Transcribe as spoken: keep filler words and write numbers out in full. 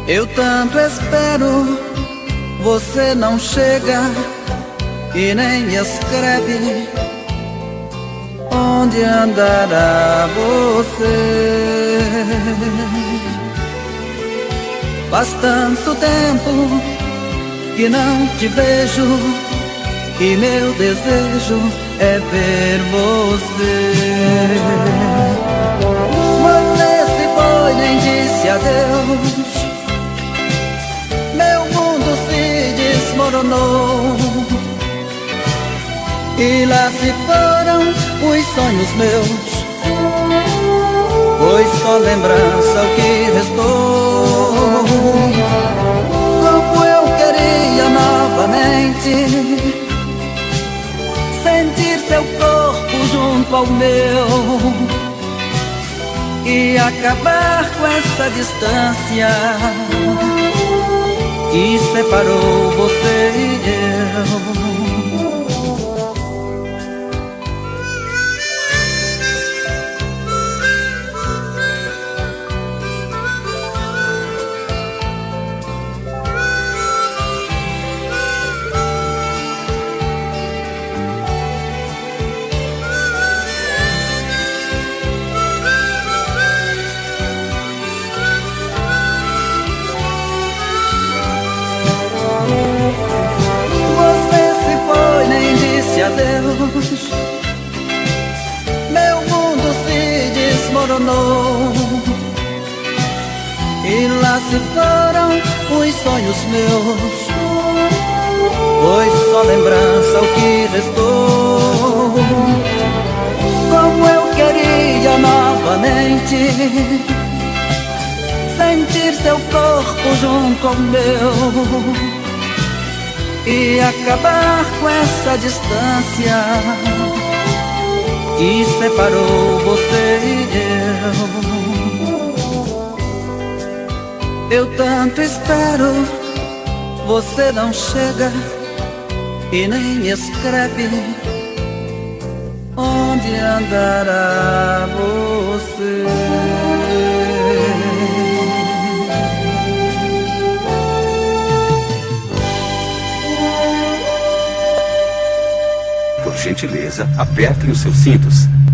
Eu tanto espero, você não chega e nem escreve. Onde andará você? Faz tanto tempo que não te vejo, e meu desejo é ver você. Você se foi, nem disse adeus. Meu mundo se desmoronou, e lá se foram os sonhos meus. Foi só lembrança o que restou. Como eu queria novamente sentir seu corpo junto ao meu, e acabar com essa distância que separou você e eu. Adeus. Meu mundo se desmoronou, e lá se foram os sonhos meus. Foi só lembrança o que restou. Como eu queria novamente sentir seu corpo junto ao meu, e acabar com essa distância que separou você e eu. Eu tanto espero, você não chega e nem escreve. Onde andará você? Por gentileza, apertem os seus cintos.